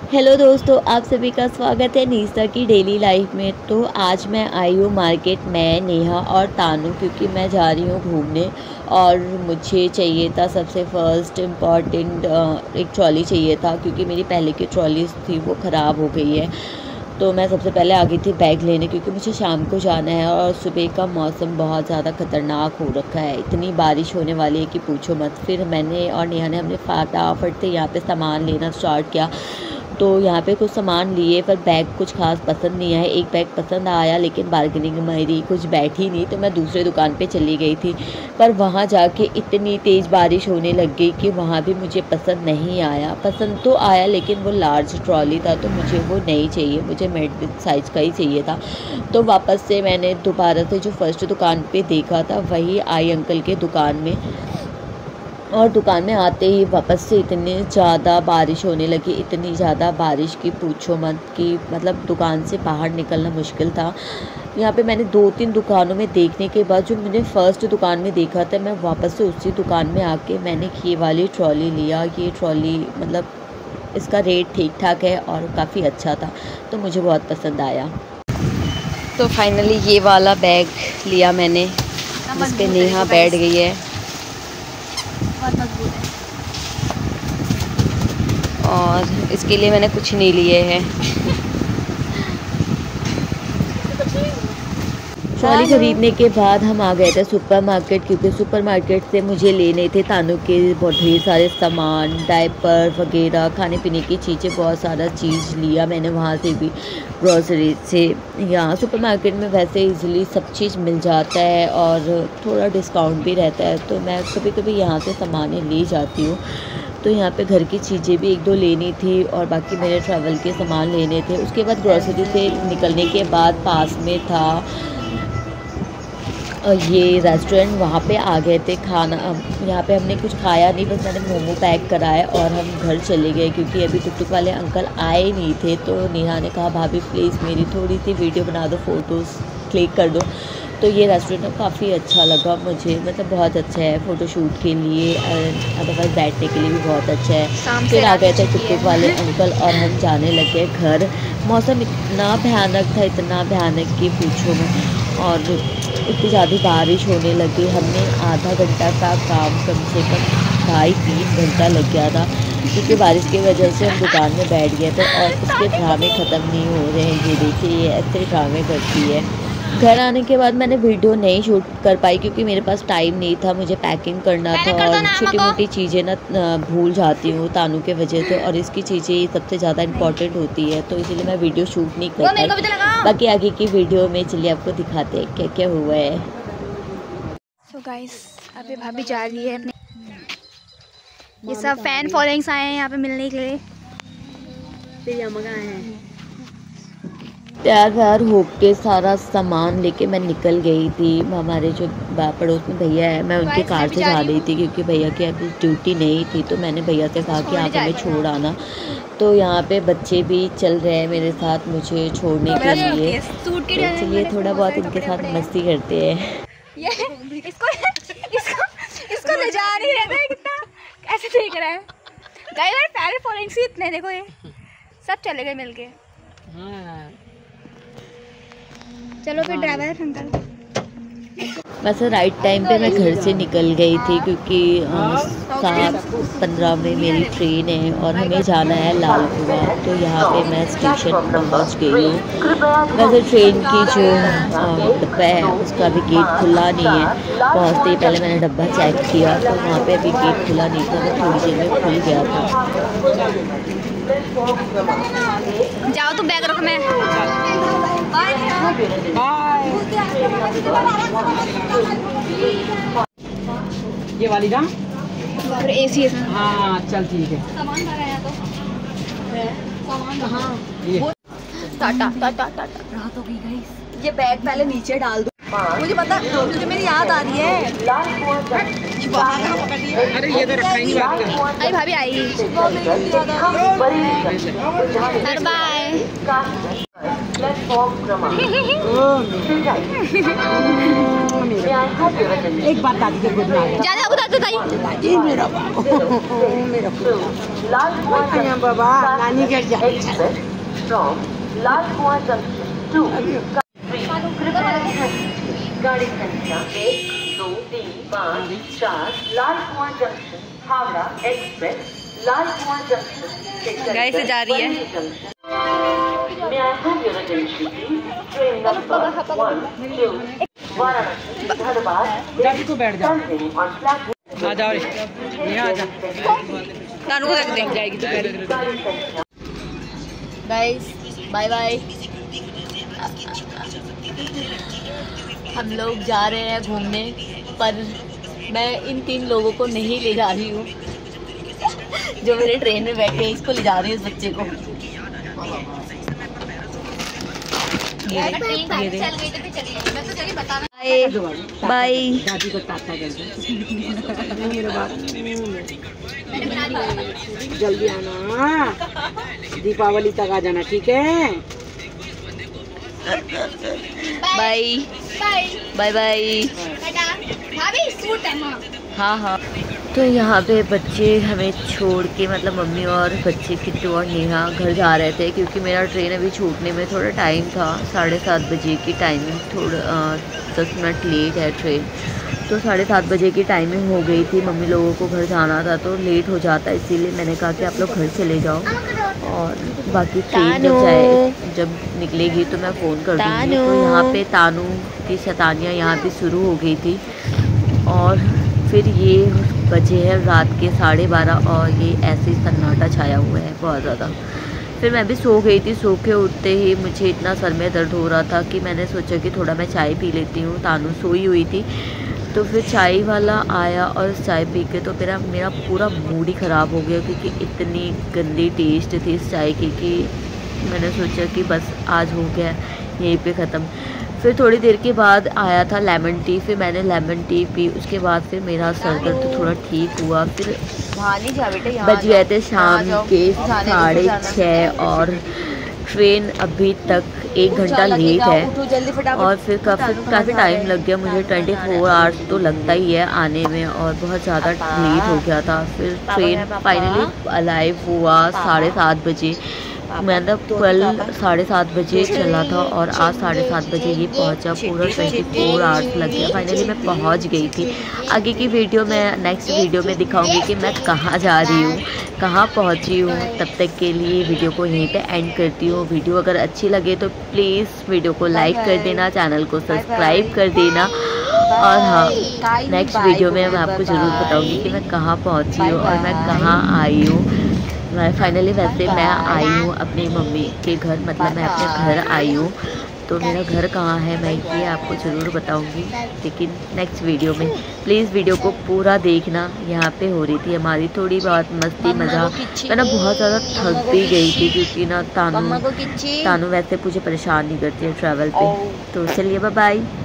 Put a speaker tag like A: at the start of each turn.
A: Hello दोस्तों, आप सभी का स्वागत है निशा की डेली लाइफ में। तो आज मैं आई हूँ मार्केट में, नेहा और तानू, क्योंकि मैं जा रही हूँ घूमने और मुझे चाहिए था सबसे फर्स्ट इम्पॉर्टेंट एक ट्रॉली चाहिए था, क्योंकि मेरी पहले की ट्रॉली थी वो ख़राब हो गई है। तो मैं सबसे पहले आ गई थी बैग लेने, क्योंकि मुझे शाम को जाना है और सुबह का मौसम बहुत ज़्यादा ख़तरनाक हो रखा है। इतनी बारिश होने वाली है कि पूछो मत। फिर मैंने और नेहा ने हमने फटाफट से यहाँ पे सामान लेना स्टार्ट किया। तो यहाँ पे कुछ सामान लिए, पर बैग कुछ खास पसंद नहीं आया। एक बैग पसंद आया, लेकिन बार्गेनिंग मेरी कुछ बैठी नहीं, तो मैं दूसरे दुकान पे चली गई थी। पर वहाँ जाके इतनी तेज़ बारिश होने लग गई कि वहाँ भी मुझे पसंद नहीं आया। पसंद तो आया, लेकिन वो लार्ज ट्रॉली था तो मुझे वो नहीं चाहिए, मुझे मिड साइज़ का ही चाहिए था। तो वापस से मैंने दोबारा से जो फर्स्ट दुकान पर देखा था वही आई अंकल के दुकान में। और दुकान में आते ही वापस से इतनी ज़्यादा बारिश होने लगी, इतनी ज़्यादा बारिश की पूछो मत, कि मतलब दुकान से बाहर निकलना मुश्किल था। यहाँ पे मैंने 2-3 दुकानों में देखने के बाद जो मैंने फ़र्स्ट दुकान में देखा था, मैं वापस से उसी दुकान में आके मैंने ये वाली ट्रॉली लिया। ये ट्रॉली मतलब इसका रेट ठीक ठाक है और काफ़ी अच्छा था, तो मुझे बहुत पसंद आया। तो फाइनली ये वाला बैग लिया मैंने, जिस पे नेहा बैठ गई है।
B: बहुत मजबूत है
A: और इसके लिए मैंने कुछ नहीं लिए हैं। ट्रॉली खरीदने के बाद हम आ गए थे सुपरमार्केट, क्योंकि सुपरमार्केट से मुझे लेने थे तानू के बहुत ढेर सारे सामान, डायपर वगैरह, खाने पीने की चीज़ें, बहुत सारा चीज़ लिया मैंने वहाँ से भी, ग्रॉसरी से। यहाँ सुपरमार्केट में वैसे इजीली सब चीज़ मिल जाता है और थोड़ा डिस्काउंट भी रहता है, तो मैं कभी कभी यहाँ से सामान ले जाती हूँ। तो यहाँ पे घर की चीज़ें भी 1-2 लेनी थी और बाकी मेरे ट्रैवल के सामान लेने थे। उसके बाद ग्रॉसरी से निकलने के बाद पास में था ये रेस्टोरेंट, वहाँ पे आ गए थे खाना। यहाँ पे हमने कुछ खाया नहीं, बस मैंने मोमो पैक कराए और हम घर चले गए, क्योंकि अभी टुकटुक वाले अंकल आए नहीं थे। तो नेहा ने कहा भाभी प्लीज़ मेरी थोड़ी सी वीडियो बना दो, फ़ोटोज़ क्लिक कर दो। तो ये रेस्टोरेंट काफ़ी अच्छा लगा मुझे, मतलब बहुत अच्छा है फ़ोटोशूट के लिए, अदरवाइज़ बैठने के लिए भी बहुत अच्छा है। फिर आ गए थे टुकटुक वाले अंकल और हम जाने लगे घर। मौसम इतना भयानक था, इतना भयानक कि पूछो मत, और इतनी ज़्यादा बारिश होने लगी। हमने आधा घंटा का काम कम से कम 2.5-3 घंटा लग गया था, क्योंकि बारिश की वजह से हम दुकान में बैठ गए थे। और उसके ड्रामे ख़त्म नहीं हो रहे हैं, ये देखिए ये ऐसे ड्रामे करती है। घर आने के बाद मैंने वीडियो नहीं शूट कर पाई, क्योंकि मेरे पास टाइम नहीं था, मुझे पैकिंग करना था और छोटी मोटी चीज़ें ना भूल जाती हूँ तानू के वजह से, और इसकी चीज़ें सबसे ज़्यादा इम्पॉर्टेंट होती है, तो इसीलिए मैं वीडियो शूट नहीं कर पाई। बाकी आगे की वीडियो में चलिए आपको दिखाते हैं क्या क्या हुआ है।
B: सो गाइस, अभी भाभी जा रही है अपने, ये सब फैन फॉलोइंग्स आए हैं यहाँ पे मिलने के लिए। फिर हम आए हैं
A: तैयार व्यार होके सारा सामान लेके मैं निकल गई थी। हमारे जो पड़ोस में भैया है, मैं उनकी कार से जा रही थी, क्योंकि भैया की अभी ड्यूटी नहीं थी, तो मैंने भैया से कहा कि आप हमें छोड़ आना। तो यहाँ पे बच्चे भी चल रहे हैं मेरे साथ मुझे छोड़ने के लिए, तो चलिए थोड़ा बहुत इनके साथ मस्ती करते हैं।
B: इसको ले जा नहीं रहता है, कितना ऐसे देख रहा है। गाइस पैर फॉलोइंग्स ही इतने, देखो ये सब चले गए मिलके। चलो फिर ड्राइवर अंकल।
A: वैसे राइट टाइम पे मैं घर से निकल गई थी, क्योंकि 7:15 में मेरी ट्रेन है और हमें जाना है लाल कुआ। तो यहाँ पे मैं स्टेशन पहुँच गई हूँ। वैसे ट्रेन की जो डब्बा है उसका अभी गेट खुला नहीं है। पहुँचते ही पहले मैंने डब्बा चेक किया, तो वहाँ पे अभी गेट खुला नहीं था, वो थोड़ी देर में खुल गया था।
B: जाओ तुम बैग रखो, मैं
C: ये वाली का
B: फिर एसी है।
C: हाँ चल ठीक है।
B: सामान लगाया तो सामान कहाँ?
A: टाटा टाटा टाटा रात हो गई गाइस। ये बैग पहले नीचे डाल दो, मुझे पता, मुझे मेरी याद आ रही है।
C: अरे ये तो रखा ही नहीं बात का।
B: अरे भाभी आएगी। बाय।
C: एक बात दादी के गुड नाइट।
B: ज्यादा बता दो
C: दादी मेरा मेरा बाबा नानी के
A: गाड़ी संख्या 1, 2, 3, 5, 4 लाल कुआं जंक्शन हावड़ा एक्सप्रेस लाल कुआं जंक्शन
B: गाड़ी से जा रही है।
A: Train number 1, 2 Varanasi Dhanbad.
C: दादी को बैठ जाओ। आ जाओ यहाँ आ जा।
B: तानू को देख जाएगी तो
A: गाइस बाय बाय। हम लोग जा रहे हैं घूमने, पर मैं इन 3 लोगों को नहीं ले जा रही हूँ जो मेरे ट्रेन में बैठे हैं। इसको ले जा रही हूँ, इस बच्चे को। बाय
C: दादी को टाटा कर दो। मेरे बात जल्दी आना, दीपावली तक आ जाना, ठीक है?
A: Bye bye bye. हाँ हाँ। तो यहाँ पे बच्चे हमें छोड़ के, मतलब मम्मी और बच्चे किट्टू और नेहा घर जा रहे थे, क्योंकि मेरा ट्रेन अभी छूटने में थोड़ा टाइम था। 7:30 बजे की टाइमिंग, थोड़ा 10 मिनट लेट है ट्रेन। तो 7:30 बजे की टाइमिंग हो गई थी। मम्मी लोगों को घर जाना था तो लेट हो जाता, इसीलिए मैंने कहा कि आप लोग घर चले जाओ और बाकी ट्रेन जब निकलेगी तो मैं फ़ोन कर दूँगी। तो यहाँ पे तानू की शैतानियाँ यहाँ पे शुरू हो गई थी। और फिर ये बजे हैं रात के 12:30 और ये ऐसे ही सन्नाटा छाया हुआ है बहुत ज़्यादा। फिर मैं भी सो गई थी। सो के उठते ही मुझे इतना सर में दर्द हो रहा था कि मैंने सोचा कि थोड़ा मैं चाय पी लेती हूँ। तानू सोई हुई थी, तो फिर चाय वाला आया और चाय पी के तो मेरा पूरा मूड ही ख़राब हो गया, क्योंकि इतनी गंदी टेस्ट थी इस चाय की कि मैंने सोचा कि बस आज हो गया यहीं पे ख़त्म। फिर थोड़ी देर के बाद आया था लेमन टी, फिर मैंने लेमन टी पी। उसके बाद फिर मेरा सर दर्द तो थोड़ा ठीक हुआ। फिर बज गए थे शाम के 6:30 और ट्रेन अभी तक 1 घंटा लेट है। और फिर काफ़ी टाइम लग गया मुझे, 24 आवर्स तो लगता ही है आने में, और बहुत ज़्यादा लेट हो गया था। फिर ट्रेन फाइनली अलाइव हुआ 7:30 बजे। मतलब कल 7:30 बजे चला था और आज 7:30 बजे ये पहुंचा। पूरा 24 आवर्स लग गया। फाइनली मैं पहुंच गई थी। आगे की वीडियो में, नेक्स्ट वीडियो में दिखाऊंगी कि मैं कहाँ जा रही हूँ, कहाँ पहुँची हूँ। तब तक के लिए वीडियो को यहीं पे एंड करती हूँ। वीडियो अगर अच्छी लगे तो प्लीज़ वीडियो को लाइक कर देना, चैनल को सब्सक्राइब कर देना। और हाँ, नेक्स्ट वीडियो में मैं आपको ज़रूर बताऊँगी कि मैं कहाँ पहुँची हूँ और मैं कहाँ आई हूँ। मैं फाइनली वैसे मैं आई हूँ अपनी मम्मी के घर, मतलब मैं अपने घर आई हूँ। तो मेरा घर कहाँ है मैं ये आपको ज़रूर बताऊँगी, लेकिन नेक्स्ट वीडियो में। प्लीज़ वीडियो को पूरा देखना। यहाँ पे हो रही थी हमारी थोड़ी बहुत मस्ती मज़ाक। मैं ना बहुत ज़्यादा थक भी गई थी, क्योंकि ना तानू वैसे मुझे परेशान नहीं करती है ट्रैवल पे। तो चलिए बाय बाय।